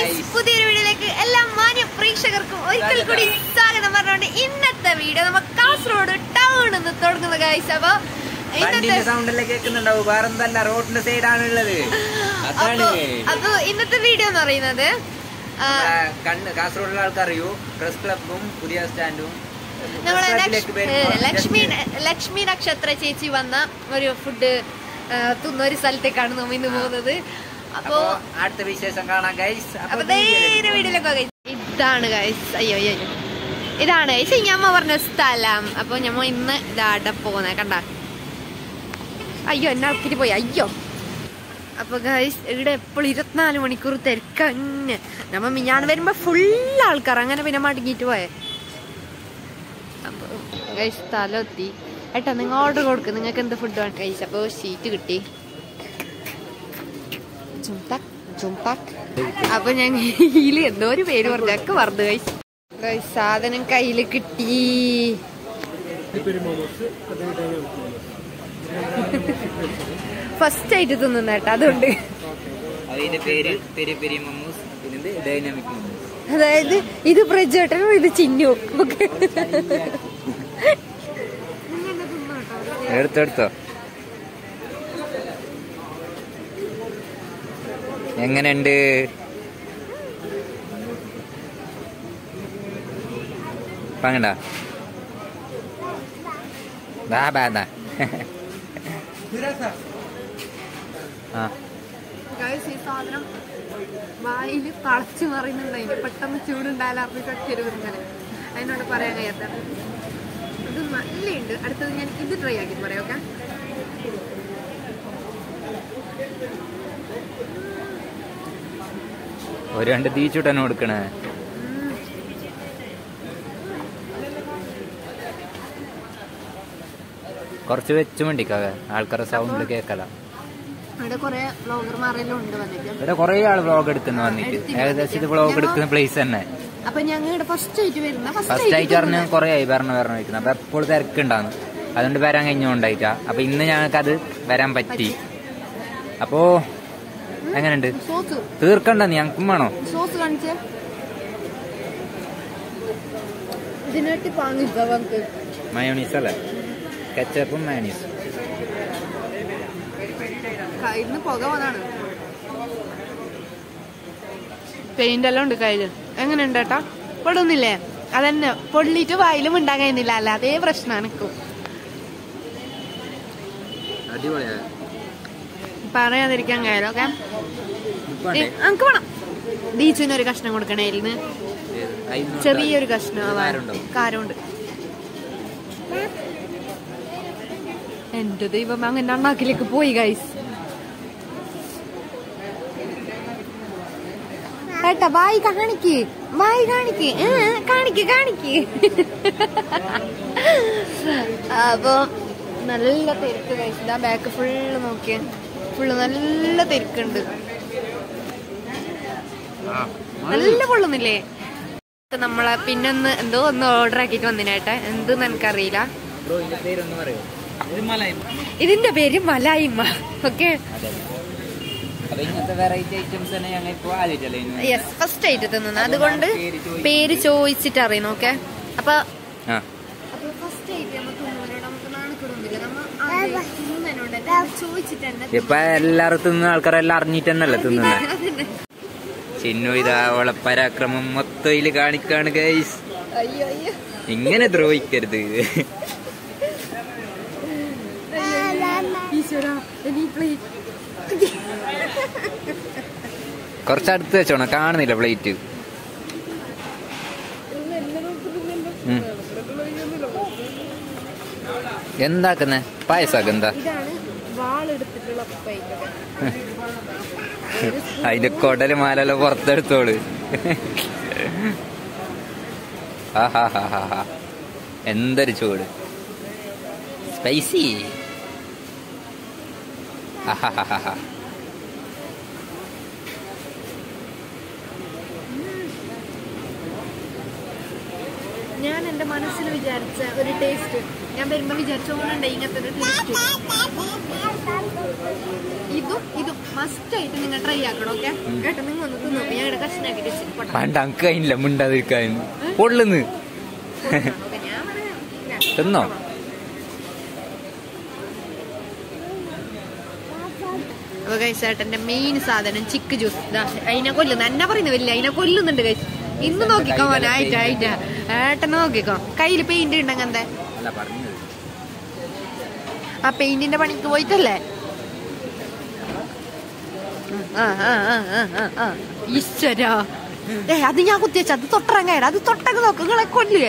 പുതിയൊരു വീഡിയോയിലേക്ക് എല്ലാ മാന്യ പ്രേക്ഷകർക്കും ഒരിക്കൽ കൂടി സ്വാഗതം പറഞ്ഞുകൊണ്ട് ഇന്നത്തെ വീഡിയോ നമ്മൾ കാസർഗോഡ് ടൗണിൽ നിന്ന് തുടങ്ങുന്ന ഗൈസ്. അപ്പൊ അപ്പൊ ഇന്നത്തെ വീഡിയോ എന്ന് പറയുന്നത് കാസർഗോഡിലെ ആൾക്കറിയൂ പ്രസ് ക്ലബും പുതിയ സ്റ്റാൻഡും ലക്ഷ്മി നക്ഷത്ര ചേച്ചി വന്ന ഒരു ഫുഡ് തിന്ന ഒരു സ്ഥലത്തേക്കാണ് നമ്മൾ ഇന്ന് പോകുന്നത്. അപ്പൊ അടുത്ത വിശേഷം കാണാം ഗൈസ്. അപ്പൊ വീഡിയോയിലൊക്കെ ഇതാണ് ഗൈസ്. അയ്യോ അയ്യോ ഇതാണ് ഗൈസ് ഞമ്മ പറഞ്ഞ സ്ഥലം. അപ്പൊ ഞമ്മ ഇന്ന് ഇതാടെ പോകുന്നത് കണ്ട. അയ്യോ എന്നെ ആൾക്കാര് പോയി അയ്യോ. അപ്പൊ ഗൈസ് ഇവിടെ എപ്പോഴും 24 മണിക്കൂർ തിരക്കന്നെ. നമ്മ ഞാൻ വരുമ്പോ ഫുള്ള് ആൾക്കാർ അങ്ങനെ പിന്നെ മടങ്ങിട്ട് പോയെ. അപ്പൊ ഗൈസ് സ്ഥലം എത്തി. ഏട്ടാ നിങ്ങൾ ഓർഡർ കൊടുക്കും, നിങ്ങൾക്ക് എന്ത് ഫുഡ് വേണം ഗൈസ്. അപ്പൊ ഷീറ്റ് കിട്ടി. അപ്പൊ ഞാൻ കയ്യില് എന്തോ ഒരു പേര് പറഞ്ഞൊക്കെ പറഞ്ഞു ഗൈസ്. ഗൈസ് സാധനം കയ്യില് കിട്ടി. ഫസ്റ്റ് ആയിട്ട് തിന്നുന്ന കേട്ടോ, അതുകൊണ്ട് അതായത് ഇത് പ്രജോട്ടനും ഇത് ചിന്നു. എടുത്തോ എങ്ങനെയുണ്ട്? പങ്ങണ്ട ഈ സാധനം വായില് തളച്ചു മറിയുന്നുണ്ടായിന്. പെട്ടെന്ന് ചൂടുണ്ടായാലും കട്ടിയൊരു ഇങ്ങനെ അതിനോട് പറയാൻ കഴിയാത്ത ഇത് നല്ലുണ്ട്. അടുത്തത് ഞാൻ ഇത് ട്രൈ ആക്കി പറയാം. ഓക്കെ ഒരു രണ്ട് തീച്ചുട്ടനെ കൊടുക്കണേ. കുറച്ച് വെച്ച് വേണ്ടിക്കാവേ ആൾക്കാരെ സൗണ്ട് കേക്കല. ഇവിടെ കൊറേ ആള് വ്ളോഗ് എടുക്കുന്ന വന്നിട്ട് ഏകദേശം ഇത് വ്ളോഗ് എടുക്കുന്ന പ്ലേസ് തന്നെ. അപ്പൊ ഞങ്ങൾ ഫസ്റ്റ് ആയിട്ട് പറഞ്ഞ കൊറേ ആയി പറഞ്ഞു വയ്ക്കുന്നത്. അപ്പൊ എപ്പോഴും തിരക്കുണ്ടാന്ന്, അതുകൊണ്ട് വരാൻ കഴിഞ്ഞോണ്ടായിട്ടാ. അപ്പൊ ഇന്ന് ഞങ്ങൾക്ക് അത് വരാൻ പറ്റി. അപ്പോ എങ്ങനെയുണ്ട്? തീർക്കണ്ട ഞങ്ങൾക്കും വേണോ? സോസ് കാണിച്ചേ. മയോണീസ് അല്ലേ? കെച്ചപ്പും മയോണീസും. പെയിന്റ് എല്ലാം ഉണ്ട് കയ്യില്. എങ്ങനെയുണ്ട് ഏട്ടാ? പൊടുന്നില്ലേ? അതന്നെ പൊള്ളിട്ട് വായിലും ഉണ്ടാൻ കഴിയുന്നില്ല. അല്ല അതേ പ്രശ്നമാണ് എനിക്കും. പറയാതിരിക്കാൻ കഴിയല്ലോ. ഓക്കെ നമുക്ക് വേണം. ബീച്ചിനൊരു കഷ്ണം കൊടുക്കണേ. ഇതിന് ചെറിയൊരു കഷ്ണം കാരമുണ്ട്. എന്റെ ദൈവം അങ്ങനെ അണ്ണാക്കിലേക്ക് പോയി ഗൈസ്. ഏട്ടാ വായി കാണിക്ക്, വായി കാണിക്ക്, കാണിക്ക്. അപ്പൊ നല്ല തിരക്ക് ഗൈസ്. ഇതാ ബാക്ക് ഫുള്ള് നോക്കിയ ഫുള്ള് നല്ല തിരക്കുണ്ട്. നല്ല പൊള്ളുന്നില്ലേ? നമ്മളെ പിന്നൊന്ന് എന്തോ ഒന്ന് ഓർഡർ ആക്കിട്ട് വന്നിനേട്ടെ. എന്തെന്ന് എനിക്കറിയില്ല. ഇതിന്റെ പേര് മലായിമ. ഓക്കെ യെസ് ഫസ്റ്റ് ആയിട്ട് തിന്നുന്ന, അതുകൊണ്ട് പേര് ചോദിച്ചിട്ട് അറിയുന്നു. ഓക്കെ അപ്പൊ ഫസ്റ്റ് ആയിട്ട് നമുക്ക് നാണക്കിടുന്നില്ല. നമ്മ ചോദിച്ചിട്ട് ഇപ്പൊ എല്ലാരും തിന്നുന്ന ആൾക്കാരെല്ലാം അറിഞ്ഞിട്ട് തന്നെയല്ലേ തിന്നുന്ന. ചിന്നു ഇതാ അവളെ പരാക്രമം മൊത്തയില് കാണിക്കാണ് ഗൈസ്. ഇങ്ങനെ ദ്രോഹിക്കരുത്. കുറച്ചടുത്ത് വെച്ചോണം, കാണുന്നില്ല പ്ലേറ്റ്. എന്താക്കുന്നേ? പായസാക്കെന്താ? അതിന്റെ കൊടല് മാലെല്ലാം പുറത്തെടുത്തോള്. ആഹാ എന്തൊരു ചൂട്. സ്പൈസി. ആഹാ ഞാൻ എന്റെ മനസ്സിൽ വിചാരിച്ച ഒരു ടേസ്റ്റ് ഞാൻ വരുമ്പോ വിചാരിച്ചോണ്ടുണ്ട് ഇങ്ങനത്തെ ഒരു ടേസ്റ്റ്. ഇതും മസ്റ്റ് ആയിട്ട് നിങ്ങൾ ട്രൈ ആക്കണം. ഓക്കെ കേട്ടോ? നിങ്ങൾ ഒന്ന് തിന്നു. ഞങ്ങളുടെ കഷ്ണാക്കിട്ട് പണ്ട് അങ്ക് കഴിഞ്ഞില്ല മിണ്ടാതിരിക്കാൻ പൊള്ളുന്ന് തിന്നോ. അപ്പൊ ഗൈസ് ഏട്ടന്റെ മെയിൻ സാധനം ചിക്ക് ജ്യൂസ്. അതിനെ കൊല്ലുന്നു. എന്നെ പറയുന്നത് വലിയ അതിനെ കൊല്ലുന്നുണ്ട് ഗൈസ്. ഇന്ന് നോക്കിക്കോ മോനെ. ആയിട്ടാ ഏട്ടൻ നോക്കിക്കോ. കയ്യില് പെയിന്റ് ഉണ്ടെങ്കിൽ എന്താ? ആ പെയിന്റിന്റെ പണിക്ക് പോയിട്ടല്ലേ? ഈശ്വരാ, അത് ഞാൻ കുത്തിവെച്ച അത് തൊട്ടിറങ്ങാൻ. അത് തൊട്ടൊക്കെ നോക്ക്. നിങ്ങളെ കൊല്ലുക.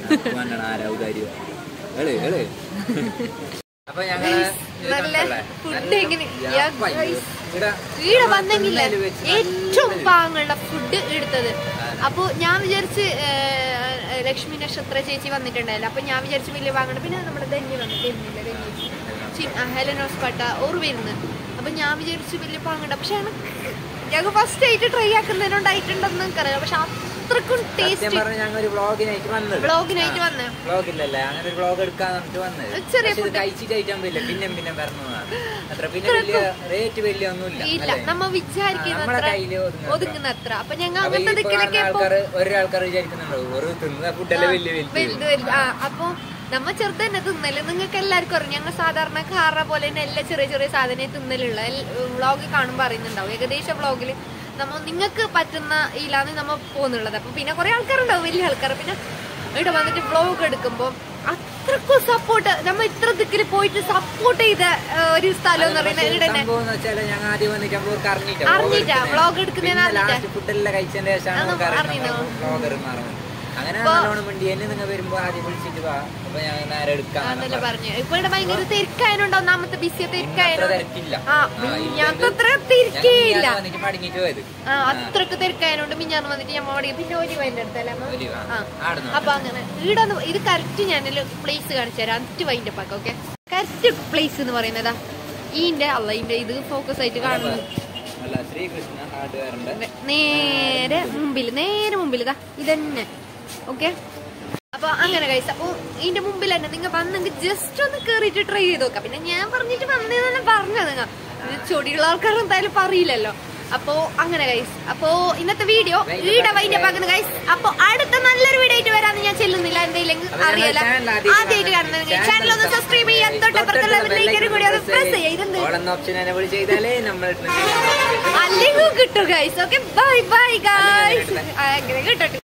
നല്ല ഫുഡ് എങ്ങനെ ഈടെ വന്നെങ്കിലേ ഏറ്റവും പാങ്ങുള്ള ഫുഡ് എടുത്തത്. അപ്പൊ ഞാൻ വിചാരിച്ച് ലക്ഷ്മി നക്ഷത്ര ചേച്ചി വന്നിട്ടുണ്ടായില്ല. അപ്പൊ ഞാൻ വിചാരിച്ചു വലിയ പാങ്ങുണ്ട്. പിന്നെ നമ്മുടെ ധന്യ വന്നിട്ടില്ല, ഹെലനോസ് പട്ട ഓർ വരുന്നത്. അപ്പൊ ഞാൻ വിചാരിച്ചു വലിയ പാങ്ങുണ്ട്. പക്ഷെ ഞങ്ങൾ ഫസ്റ്റ് ആയിട്ട് ട്രൈ ആക്കുന്നതിനോണ്ടായിട്ടുണ്ടെന്ന് എനിക്കറിയാം. പക്ഷെ അത്രക്കും ടേസ്റ്റ്. വ്ളോഗിനായിട്ട് വന്നേ ഇല്ല, നമ്മ വിചാരിക്കുന്ന ഒതുങ്ങുന്ന അത്ര. അപ്പൊ ഞങ്ങൾ അങ്ങനത്തെ അപ്പൊ നമ്മ ചെറുത് തന്നെ തിന്നല്. നിങ്ങൾക്ക് എല്ലാവർക്കും അറിയാം. ഞങ്ങൾ സാധാരണ കാറ പോലെ തന്നെ എല്ലാ ചെറിയ ചെറിയ സാധനം തിന്നലുള്ള വ്ളോഗ് കാണുമ്പോൾ അറിയുന്നുണ്ടാവും. ഏകദേശം വ്ളോഗില് നിങ്ങൾക്ക് പറ്റുന്ന ഇതിലാണ് നമ്മ പോകുന്നുള്ളത്. അപ്പൊ പിന്നെ കുറെ ആൾക്കാരുണ്ടാവും, വലിയ ആൾക്കാർ. പിന്നെ ഇവിടെ വന്നിട്ട് വ്ളോഗ് എടുക്കുമ്പോ അത്രക്കും സപ്പോർട്ട്. നമ്മ ഇത്ര ദിക്കിൽ പോയിട്ട് സപ്പോർട്ട് ചെയ്ത ഒരു സ്ഥലം എന്ന് പറയുന്നത് ഇവിടെ തന്നെ. അറിഞ്ഞിട്ടാ വ്ളോഗ് എടുക്കുന്നതിന് പറഞ്ഞു. ഇപ്പൊ ഇവിടെ ഭയങ്കര തിരക്കായതുകൊണ്ട് ഒന്നാമത്തെ ബിസി തിരക്കായതുകൊണ്ട് അത്രക്ക് തിരക്കായതുകൊണ്ട് മിഞ്ഞാന്ന് വന്നിട്ട് ഞാൻ ഓടി. പിന്നെ ഒരു വൈൻ്റെ അടുത്തല്ലേ. അപ്പൊ അങ്ങനെ ഇവിടെ ഇത് കറക്റ്റ് ഞാൻ പ്ലേസ് കാണിച്ചു തരാം. അഞ്ച് വൈൻ്റെ പാക്ക്. ഓക്കെ, കറക്റ്റ് പ്ലേസ് എന്ന് പറയുന്നതാ ഇതിന്റെ ഇത് ഫോക്കസ് ആയിട്ട് കാണുന്നു. നേരെ മുമ്പിൽ ഇതാ ഇതന്നെ. ഓക്കെ, അപ്പൊ അങ്ങനെ കഴിച്ച. അപ്പൊ ഇതിന്റെ മുമ്പിൽ തന്നെ നിങ്ങൾ വന്നെങ്കിൽ ജസ്റ്റ് ഒന്ന് കേറിയിട്ട് ട്രൈ ചെയ്ത് നോക്കാം. പിന്നെ ഞാൻ പറഞ്ഞിട്ട് വന്നതെന്നെ പറഞ്ഞത് നിങ്ങൾ ചൊടിയുള്ള ആൾക്കാർ എന്തായാലും പറയില്ലല്ലോ. അപ്പൊ അങ്ങനെ ഗൈസ്. അപ്പൊ ഇന്നത്തെ വീഡിയോ ഈടെ വൈൻഡപ്പ് ആക്കുന്ന ഗൈസ്. അപ്പൊ അടുത്ത നല്ലൊരു വീഡിയോ ആയിട്ട് വരാന്ന് ഞാൻ ചെല്ലുന്നില്ല. എന്തെങ്കിലും അറിയാലോ, ആദ്യമായിട്ട് കാണുന്നത് ചാനൽ ഒന്ന് സബ്സ്ക്രൈബ് ചെയ്യാൻ തൊട്ടപ്പുറത്തുള്ള കൂടി ഒന്ന് പ്രസ് ചെയ്യാം. അല്ലെങ്കിൽ കിട്ടും guys. Okay, bye bye guys. അങ്ങനെ കിട്ടട്ടെ.